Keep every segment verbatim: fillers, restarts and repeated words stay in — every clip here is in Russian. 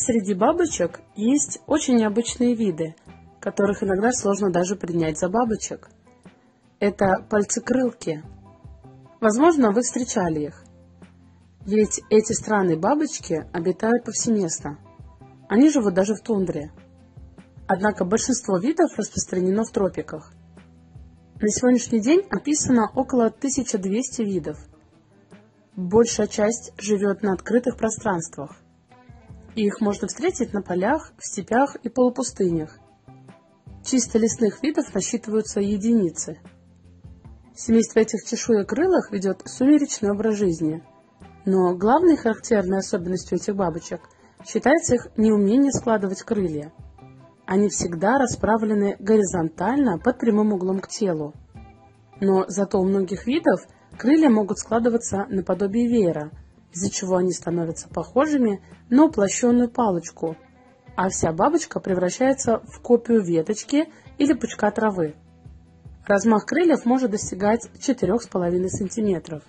Среди бабочек есть очень необычные виды, которых иногда сложно даже принять за бабочек. Это пальцекрылки. Возможно, вы встречали их. Ведь эти странные бабочки обитают повсеместно. Они живут даже в тундре. Однако большинство видов распространено в тропиках. На сегодняшний день описано около тысячи двухсот видов. Большая часть живет на открытых пространствах. Их можно встретить на полях, в степях и полупустынях. Чисто лесных видов насчитываются единицы. Семейство этих чешуекрылых ведет сумеречный образ жизни. Но главной характерной особенностью этих бабочек считается их неумение складывать крылья. Они всегда расправлены горизонтально под прямым углом к телу. Но зато у многих видов крылья могут складываться наподобие веера, из-за чего они становятся похожими на уплощенную палочку, а вся бабочка превращается в копию веточки или пучка травы. Размах крыльев может достигать четырёх с половиной сантиметров.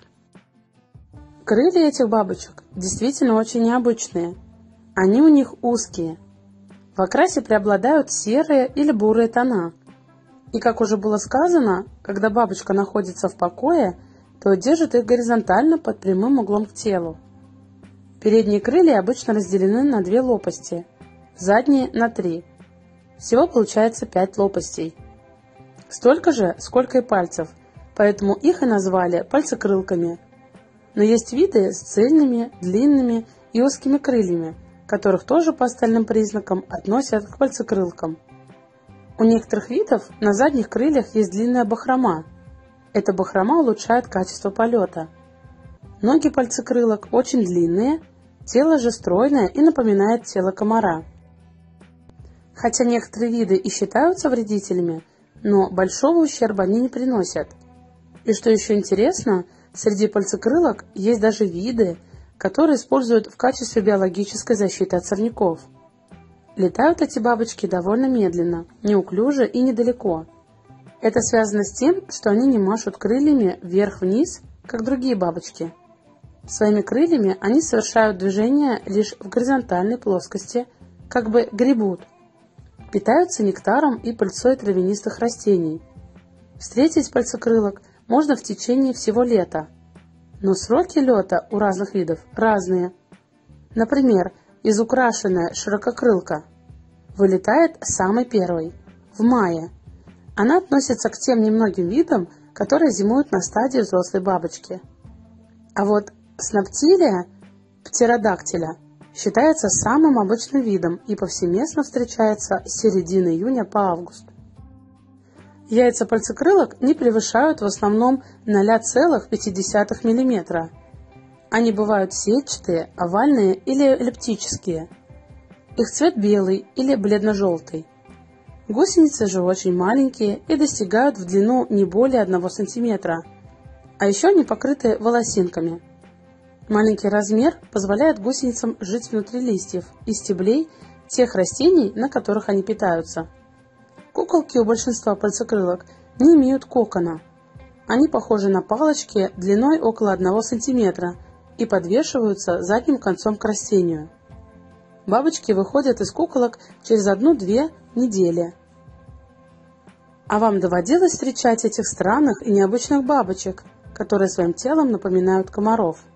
Крылья этих бабочек действительно очень необычные. Они у них узкие. В окрасе преобладают серые или бурые тона. И, как уже было сказано, когда бабочка находится в покое, то держит их горизонтально под прямым углом к телу. Передние крылья обычно разделены на две лопасти, задние на три. Всего получается пять лопастей. Столько же, сколько и пальцев, поэтому их и назвали пальцекрылками. Но есть виды с цельными, длинными и узкими крыльями, которых тоже по остальным признакам относят к пальцекрылкам. У некоторых видов на задних крыльях есть длинная бахрома. Эта бахрома улучшает качество полета. Ноги пальцекрылок очень длинные, тело же стройное и напоминает тело комара. Хотя некоторые виды и считаются вредителями, но большого ущерба они не приносят. И что еще интересно, среди пальцекрылок есть даже виды, которые используют в качестве биологической защиты от сорняков. Летают эти бабочки довольно медленно, неуклюже и недалеко. Это связано с тем, что они не машут крыльями вверх-вниз, как другие бабочки. Своими крыльями они совершают движение лишь в горизонтальной плоскости, как бы гребут. Питаются нектаром и пыльцой травянистых растений. Встретить пальцекрылок можно в течение всего лета. Но сроки лета у разных видов разные. Например, изукрашенная ширококрылка вылетает самой первой, в мае. Она относится к тем немногим видам, которые зимуют на стадии взрослой бабочки. А вот сноптилия птеродактиля считается самым обычным видом и повсеместно встречается с середины июня по август. Яйца пальцекрылок не превышают в основном ноль целых пять десятых миллиметра. Они бывают сетчатые, овальные или эллиптические. Их цвет белый или бледно-желтый. Гусеницы же очень маленькие и достигают в длину не более одного сантиметра, а еще они покрыты волосинками. Маленький размер позволяет гусеницам жить внутри листьев и стеблей тех растений, на которых они питаются. Куколки у большинства пальцекрылок не имеют кокона. Они похожи на палочки длиной около одного сантиметра и подвешиваются задним концом к растению. Бабочки выходят из куколок через одну-две недели. А вам доводилось встречать этих странных и необычных бабочек, которые своим телом напоминают комаров?